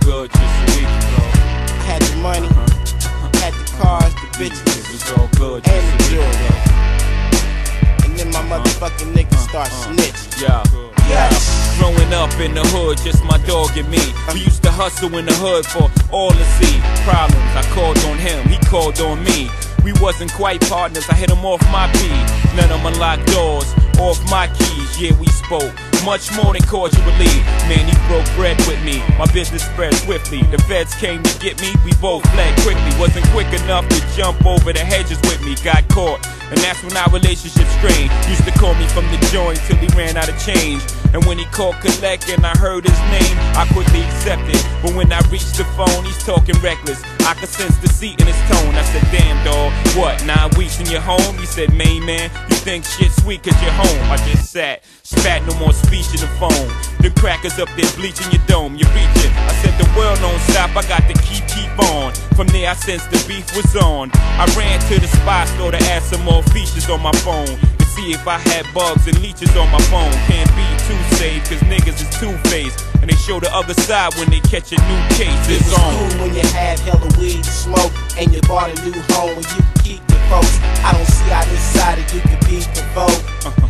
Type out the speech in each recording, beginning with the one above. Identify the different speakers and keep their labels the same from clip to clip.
Speaker 1: good just a week ago.
Speaker 2: I had the money, had the cars, the bitches,
Speaker 1: It was all good
Speaker 2: and the
Speaker 1: just a week
Speaker 2: jewelry.
Speaker 1: ago.
Speaker 2: And then my motherfucking niggas start snitching.
Speaker 1: Yeah.
Speaker 2: Yes.
Speaker 1: Growing up in the hood, just my dog and me. We used to hustle in the hood for all to see. Problems, I called on him, he called on me. We wasn't quite partners, I hit him off my beat. Let him unlock doors, off my keys. Yeah, we spoke much more than cordially. Man, he broke bread with me, my business spread swiftly. The feds came to get me, we both fled quickly. Wasn't quick enough to jump over the hedges with me, got caught. And that's when our relationship strained. Used to call me from the joint till he ran out of change. And when he called collect and I heard his name, I quickly accepted. But when I reached the phone, he's talking reckless. I could sense deceit in his tone. I said, damn dawg, what, 9 weeks in your home? He said, main man, you think shit sweet cause you're home. I just sat, spat, no more speech in the phone. The crackers up there bleaching your dome, you're reaching. I said the world don't stop, I got to keep on. From there I sensed the beef was on. I ran to the spy store to add some more features on my phone, to see if I had bugs and leeches on my phone. Can't be too safe cause niggas is two-faced, and they show the other side when they catch a new case.
Speaker 2: It was cool when you had hella weed to smoke, and you bought a new home where you could keep your folks. I don't see how this side of you could beat the vote.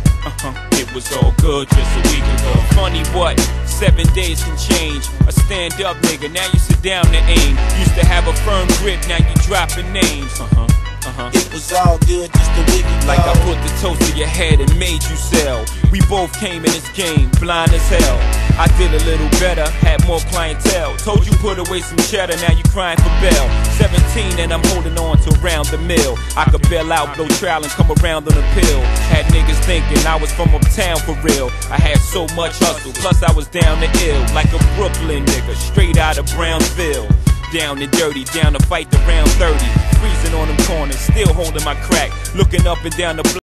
Speaker 1: It was all good just a week ago. Funny what, 7 days can change. A stand-up nigga, now you sit down to aim. Used to have a firm grip, now you dropping names.
Speaker 2: It was all good just a week ago.
Speaker 1: Like I put the toast to your head and made you sell. We both came in this game, blind as hell. I did a little better, had more clientele. Told you put away some cheddar, now you crying for bail. 17 and I'm holding on to around the mill. I could bail out, blow trial and come around on a pill. Had niggas thinking I was from uptown for real. I had so much hustle, plus I was down to ill. Like a Brooklyn nigga, straight out of Brownsville. Down and dirty, down to fight the round 30. Freezing on them corners, still holding my crack. Looking up and down the block.